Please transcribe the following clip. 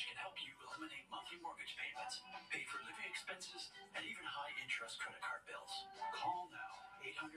Mortgage can help you eliminate monthly mortgage payments, pay for living expenses, and even high-interest credit card bills. Call now, 800